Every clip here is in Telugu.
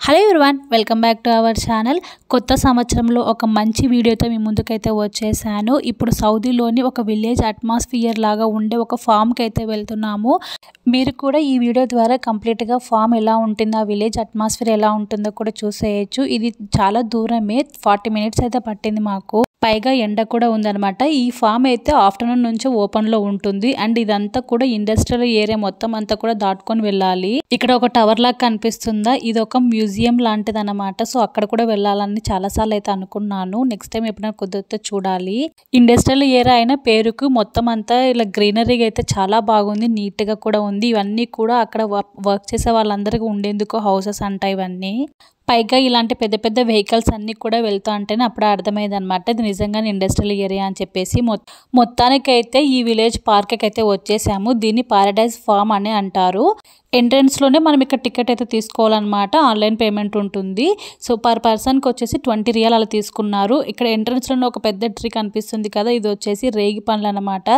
Hello everyone, welcome back to our channel. కొత్త సంవత్సరంలో ఒక మంచి వీడియోతో మీ ముందుకైతే వచ్చేసాను. ఇప్పుడు సౌదీలోని ఒక విలేజ్ అట్మాస్ఫియర్ లాగా ఉండే ఒక ఫామ్కి అయితే వెళ్తున్నాము. మీరు కూడా ఈ వీడియో ద్వారా కంప్లీట్గా ఫామ్ ఎలా ఉంటుందో, ఆ విలేజ్ అట్మాస్ఫియర్ ఎలా ఉంటుందో కూడా చూసేయచ్చు. ఇది చాలా దూరమే, 40 మినిట్స్ అయితే పట్టింది మాకు. పైగా ఎండ కూడా ఉందన్నమాట. ఈ ఫామ్ అయితే ఆఫ్టర్నూన్ నుంచి ఓపెన్లో ఉంటుంది. అండ్ ఇదంతా కూడా ఇండస్ట్రియల్ ఏరియా మొత్తం అంతా కూడా దాటుకొని వెళ్ళాలి. ఇక్కడ ఒక టవర్ లాగా కనిపిస్తుందా, ఇది ఒక మ్యూజియం లాంటిది అనమాట. సో అక్కడ కూడా వెళ్ళాలని చాలాసార్లు అయితే అనుకున్నాను. నెక్స్ట్ టైం ఎప్పుడైనా కుదిరితే చూడాలి. ఇండస్ట్రియల్ ఏరియా అయిన పేరుకు మొత్తం అంతా ఇలా గ్రీనరీగా అయితే చాలా బాగుంది, నీట్ గా కూడా ఉంది. ఇవన్నీ కూడా అక్కడ వర్క్ చేసే వాళ్ళందరికీ ఉండేందుకు హౌసెస్ అంట ఇవన్నీ. పైగా ఇలాంటి పెద్ద పెద్ద వెహికల్స్ అన్నీ కూడా వెళ్తా ఉంటేనే అప్పుడు అర్థమైంది అనమాట, ఇది నిజంగానే ఇండస్ట్రియల్ ఏరియా అని చెప్పేసి. మొత్తానికైతే ఈ విలేజ్ పార్క్కి అయితే వచ్చేసాము. దీన్ని పారడైజ్ ఫామ్ అని అంటారు. ఎంట్రన్స్లోనే మనం ఇక్కడ టికెట్ అయితే తీసుకోవాలన్నమాట. ఆన్లైన్ పేమెంట్ ఉంటుంది. సో పర్ పర్సన్కి వచ్చేసి 20 రియాల్ అలా తీసుకున్నారు. ఇక్కడ ఎంట్రన్స్లోనే ఒక పెద్ద ట్రీ కనిపిస్తుంది కదా, ఇది వచ్చేసి రేగి పండ్లు అనమాట.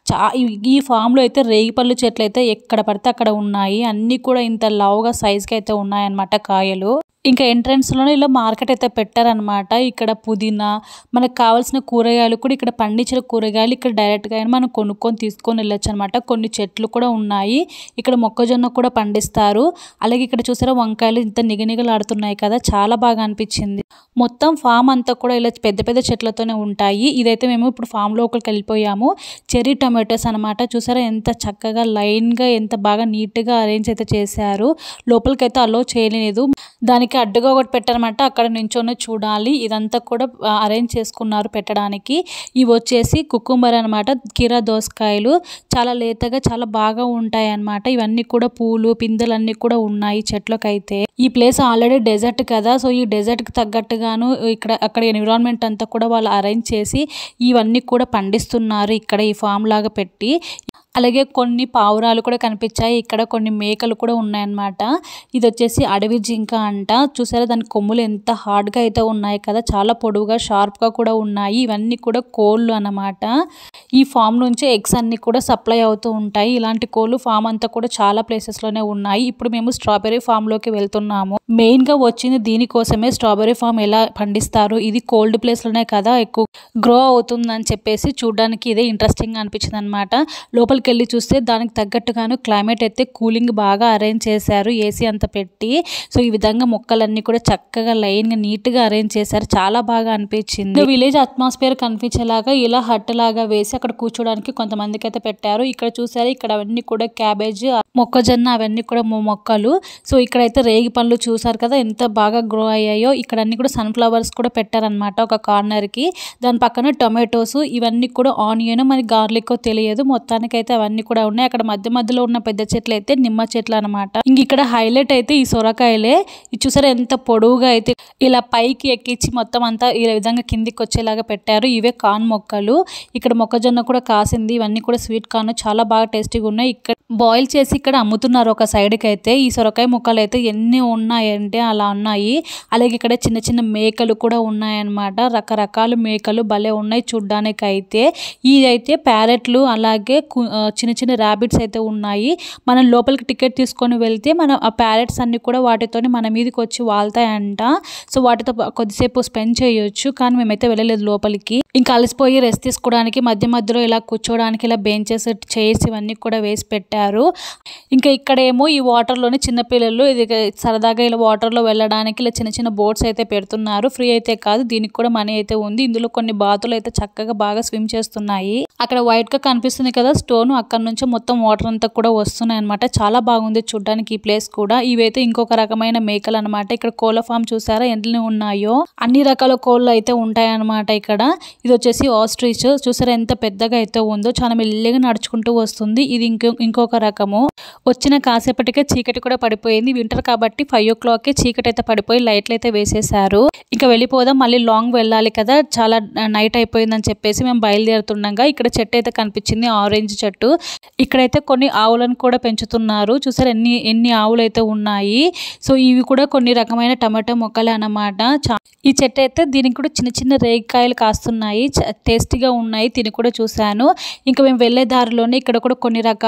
ఈ ఫామ్లో అయితే రేగి పళ్ళు చెట్లు అయితే ఎక్కడ పడితే అక్కడ ఉన్నాయి. అన్నీ కూడా ఇంత లావుగా సైజ్కి అయితే ఉన్నాయన్నమాట కాయలు. ఇంకా ఎంట్రన్స్లోనే ఇలా మార్కెట్ అయితే పెట్టారనమాట. ఇక్కడ పుదీనా, మనకు కావాల్సిన కూరగాయలు కూడా, ఇక్కడ పండించిన కూరగాయలు ఇక్కడ డైరెక్ట్గా మనం కొనుక్కొని తీసుకొని వెళ్ళొచ్చు అనమాట. కొన్ని చెట్లు కూడా ఉన్నాయి. ఇక్కడ మొక్కజొన్న కూడా పండిస్తారు. అలాగే ఇక్కడ చూసారా వంకాయలు ఇంత నిగనిగలాడుతున్నాయి కదా, చాలా బాగా అనిపించింది. మొత్తం ఫామ్ అంతా కూడా ఇలా పెద్ద పెద్ద చెట్లతోనే ఉంటాయి. ఇదైతే మేము ఇప్పుడు ఫామ్ లోపలికి వెళ్ళిపోయాము. చెర్రీ టొమాటోస్ అనమాట. చూసారా ఎంత చక్కగా లైన్గా ఎంత బాగా నీట్గా అరేంజ్ అయితే చేశారు. లోపలికైతే అలో చేయలేదు. దానికి అడ్డుగా ఒకటి పెట్టారనమాట, అక్కడ నుంచోనే చూడాలి. ఇదంతా కూడా అరేంజ్ చేసుకున్నారు పెట్టడానికి. ఇవి వచ్చేసి కుకుంబర్ అనమాట, కీరా దోసకాయలు. చాలా లేతగా చాలా బాగా ఉంటాయి అన్నమాట. ఇవన్నీ కూడా పూలు పిందెలన్నీ కూడా ఉన్నాయి చెట్లకైతే. ఈ ప్లేస్ ఆల్రెడీ డెజర్ట్ కదా, సో ఈ డెజర్ట్కి తగ్గట్టుగాను అక్కడ ఎన్విరాన్మెంట్ అంతా కూడా వాళ్ళు అరేంజ్ చేసి ఇవన్నీ కూడా పండిస్తున్నారు ఇక్కడ ఈ ఫామ్ లాగా పెట్టి. అలాగే కొన్ని పావురాలు కూడా కనిపించాయి. ఇక్కడ కొన్ని మేకలు కూడా ఉన్నాయన్నమాట. ఇది వచ్చేసి అడవి జింక అంట. చూసారా దాని కొమ్ములు ఎంత హార్డ్గా అయితే ఉన్నాయి కదా, చాలా పొడవుగా షార్ప్గా కూడా ఉన్నాయి. ఇవన్నీ కూడా కోళ్ళు అన్నమాట. ఈ ఫామ్ నుంచి ఎగ్స్ అన్ని కూడా సప్లై అవుతూ ఉంటాయి. ఇలాంటి కోళ్ళు ఫామ్ అంతా కూడా చాలా ప్లేసెస్లోనే ఉన్నాయి. ఇప్పుడు మేము స్ట్రాబెర్రీ ఫామ్లోకి వెళ్తున్నాము. మెయిన్గా వచ్చింది దీనికోసమే, స్ట్రాబెర్రీ ఫామ్ ఎలా పండిస్తారు, ఇది కోల్డ్ ప్లేస్లోనే కదా ఎక్కువ గ్రో అవుతుందని చెప్పేసి చూడడానికి ఇదే ఇంట్రెస్టింగ్ అనిపించింది అనమాట. లోపలికి వెళ్ళి చూస్తే దానికి తగ్గట్టుగాను క్లైమేట్ అయితే కూలింగ్ బాగా అరేంజ్ చేశారు, ఏసీ అంతా పెట్టి. సో ఈ విధంగా మొక్కలన్నీ కూడా చక్కగా లైన్గా నీట్గా అరేంజ్ చేశారు. చాలా బాగా అనిపించింది. విలేజ్ అట్మాస్ఫియర్ కనిపించేలాగా ఇలా హట్ లాగా వేసి అక్కడ కూర్చోడానికి కొంతమందికి అయితే పెట్టారు. ఇక్కడ చూసారు, ఇక్కడ అవన్నీ కూడా క్యాబేజ్, మొక్కజొన్న అవన్నీ కూడా మొక్కలు. సో ఇక్కడైతే రేగి పండ్లు చూసారు కదా ఎంత బాగా గ్రో అయ్యాయో. ఇక్కడ అన్ని కూడా సన్ఫ్లవర్స్ కూడా పెట్టారనమాట ఒక కార్నర్ కి. దాని పక్కన టొమాటోస్, ఇవన్నీ కూడా ఆనియన్ మరి గార్లిక్ తెలియదు, మొత్తానికైతే అవన్నీ కూడా ఉన్నాయి. అక్కడ మధ్య మధ్యలో ఉన్న పెద్ద చెట్లు అయితే నిమ్మ చెట్లు అనమాట. ఇంక ఇక్కడ హైలైట్ అయితే ఈ సొరకాయలే. ఇది చూసారా ఎంత పొడవుగా అయితే ఇలా పైకి ఎక్కించి మొత్తం అంతా ఈ విధంగా కిందికి వచ్చేలాగా పెట్టారు. ఇవే కార్న్ మొక్కలు. ఇక్కడ మొక్కజొన్న కూడా కాసింది. ఇవన్నీ కూడా స్వీట్ కార్న్, చాలా బాగా టేస్టీగా ఉన్నాయి. ఇక్కడ బాయిల్ చేసి ఇక్కడ అమ్ముతున్నారు ఒక సైడ్కి అయితే. ఈ సొరకాయ ముక్కలు అయితే ఎన్ని ఉన్నాయంటే అలా ఉన్నాయి. అలాగే ఇక్కడ చిన్న చిన్న మేకలు కూడా ఉన్నాయన్నమాట. రకరకాల మేకలు భలే ఉన్నాయి చూడ్డానికి అయితే. ఇదైతే ప్యారెట్లు, అలాగే చిన్న చిన్న ర్యాబిట్స్ అయితే ఉన్నాయి. మనం లోపలికి టికెట్ తీసుకొని వెళ్తే మనం ఆ ప్యారెట్స్ అన్ని కూడా వాటితోని మన మీదకి వచ్చి వాళ్తాయంట. సో వాటితో కొద్దిసేపు స్పెండ్ చేయొచ్చు. కానీ మేమైతే వెళ్ళలేదు లోపలికి. ఇంకా అలసిపోయి రెస్ట్ తీసుకోవడానికి మధ్య మధ్యలో ఇలా కూర్చోడానికి ఇలా బెంచెస్, చైర్స్ ఇవన్నీ కూడా వేసి పెట్టారు. ఇంకా ఇక్కడేమో ఈ వాటర్లోనే చిన్నపిల్లలు ఇది సరదాగా ఇలా వాటర్లో వెళ్ళడానికి ఇలా చిన్న చిన్న బోట్స్ అయితే పెడుతున్నారు. ఫ్రీ అయితే కాదు, దీనికి కూడా మనీ అయితే ఉంది. ఇందులో కొన్ని బాతులు అయితే చక్కగా బాగా స్విమ్ చేస్తున్నాయి. అక్కడ వైట్ గా కనిపిస్తుంది కదా స్టోన్, అక్కడ నుంచి మొత్తం వాటర్ అంతా కూడా వస్తున్నాయి అనమాట. చాలా బాగుంది చూడడానికి ఈ ప్లేస్ కూడా. ఇవైతే ఇంకొక రకమైన మేకలు అనమాట. ఇక్కడ కోళ్ళ ఫామ్ చూసారా ఎన్ని ఉన్నాయో, అన్ని రకాల కోళ్ళు అయితే ఉంటాయన్నమాట ఇక్కడ. ఇది వచ్చేసి ఆస్ట్రిచ్, చూసారా ఎంత పెద్దగా అయితే ఉందో, చాలా మెల్లిగా నడుచుకుంటూ వస్తుంది. ఇది ఇంకొక రకము. వచ్చిన కాసేపటికే చీకటి కూడా పడిపోయింది. వింటర్ కాబట్టి 5 o'clock చీకటి అయితే పడిపోయి లైట్లు అయితే వేసేసారు. ఇంకా వెళ్ళిపోదాం, మళ్ళీ లాంగ్ వెళ్ళాలి కదా, చాలా నైట్ అయిపోయిందని చెప్పేసి మేము బయలుదేరుతుండగా ఇక్కడ చెట్టు అయితే కనిపించింది, ఆరెంజ్ చెట్టు. ఇక్కడైతే కొన్ని ఆవులను కూడా పెంచుతున్నారు. చూసారు ఎన్ని ఆవులు అయితే ఉన్నాయి. సో ఇవి కూడా కొన్ని రకమైన టమాటో మొక్కలే అన్నమాట. ఈ చెట్టు అయితే దీనికి కూడా చిన్న చిన్న రేగికాయలు కాస్తున్నాయి, టేస్టీగా ఉన్నాయి, తిని కూడా చూశాను. ఇంకా మేము వెళ్ళే దారిలోనే ఇక్కడ కూడా కొన్ని రకాల కోళ్ళు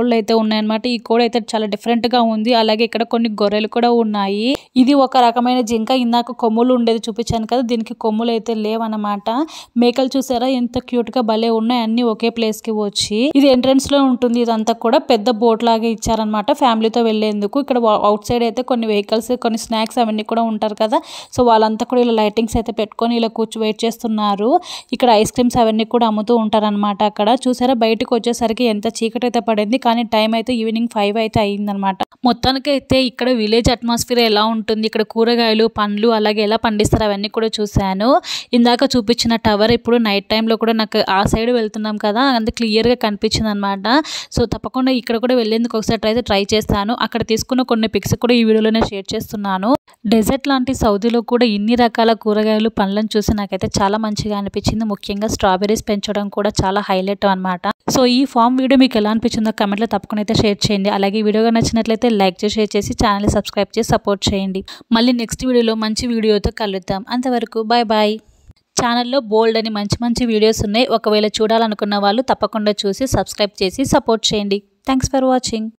కోళ్ళు అయితే ఉన్నాయన్నమాట. ఈ కోడి అయితే చాలా డిఫరెంట్ గా ఉంది. అలాగే ఇక్కడ కొన్ని గొర్రెలు కూడా ఉన్నాయి. ఇది ఒక రకమైన జింక. ఇందాక కొమ్ములు ఉండేది చూపించాను కదా, దీనికి కొమ్ములు అయితే లేవన్నమాట. మేకలు చూసారా ఎంత క్యూట్ గా భలే ఉన్నాయి, అన్ని ఒకే ప్లేస్ కి వచ్చి. ఇది ఎంట్రన్స్ లో ఉంటుంది. ఇదంతా కూడా పెద్ద బోట్ లాగా ఇచ్చారనమాట ఫ్యామిలీతో వెళ్లేందుకు. ఇక్కడ అవుట్ సైడ్ అయితే కొన్ని వెహికల్స్, కొన్ని స్నాక్స్ అవన్నీ కూడా ఉంటారు కదా, సో వాళ్ళంతా కూడా ఇలా లైటింగ్స్ అయితే పెట్టుకొని ఇలా కూర్చో వెయిట్ చేస్తున్నారు. ఇక్కడ ఐస్ క్రీమ్స్ అవన్నీ కూడా అమ్ముతూ ఉంటారనమాట. అక్కడ చూసారా బయటకు వచ్చేసరికి ఎంత చీకటి అయితే పడింది, కానీ టైం అయితే ఈవినింగ్ 5 అయితే అయ్యిందనమాట. మొత్తానికి అయితే ఇక్కడ విలేజ్ అట్మాస్ఫియర్ ఎలా ఉంటుంది, ఇక్కడ కూరగాయలు, పండ్లు అలాగే ఎలా పండిస్తారు అవన్నీ కూడా చూశాను. ఇందాక చూపించిన టవర్ ఇప్పుడు నైట్ టైంలో కూడా నాకు ఆ సైడ్ వెళ్తున్నాం కదా, అంత క్లియర్గా కనిపించింది అనమాట. సో తప్పకుండా ఇక్కడ కూడా వెళ్ళేందుకు ఒకసారి ట్రై చేస్తాను. అక్కడ తీసుకున్న కొన్ని పిక్స్ కూడా ఈ వీడియోలోనే షేర్ చేస్తున్నాను. డెజర్ట్ లాంటి సౌదీలో కూడా ఇన్ని రకాల కూరగాయలు, పండ్లను చూసి నాకైతే చాలా మంచిగా అనిపించింది. ముఖ్యంగా స్ట్రాబెర్రీస్ పెంచడం కూడా చాలా హైలైట్ అనమాట. సో ఈ ఫామ్ వీడియో మీకు ఎలా అనిపించిందో కమెంట్లో తప్పకుండా అయితే షేర్ చేయండి. అలాగే వీడియోగా నచ్చినట్లయితే లైక్ చేసి, షేర్ చేసి, ఛానల్ని సబ్స్క్రైబ్ చేసి సపోర్ట్ చేయండి. మళ్ళీ నెక్స్ట్ వీడియోలో మంచి వీడియోతో కలుద్దాం. అంతవరకు బాయ్ బాయ్. ఛానల్లో బోల్డ్ అని మంచి మంచి వీడియోస్ ఉన్నాయి. ఒకవేళ చూడాలనుకున్న వాళ్ళు తప్పకుండా చూసి సబ్స్క్రైబ్ చేసి సపోర్ట్ చేయండి. Thanks for watching.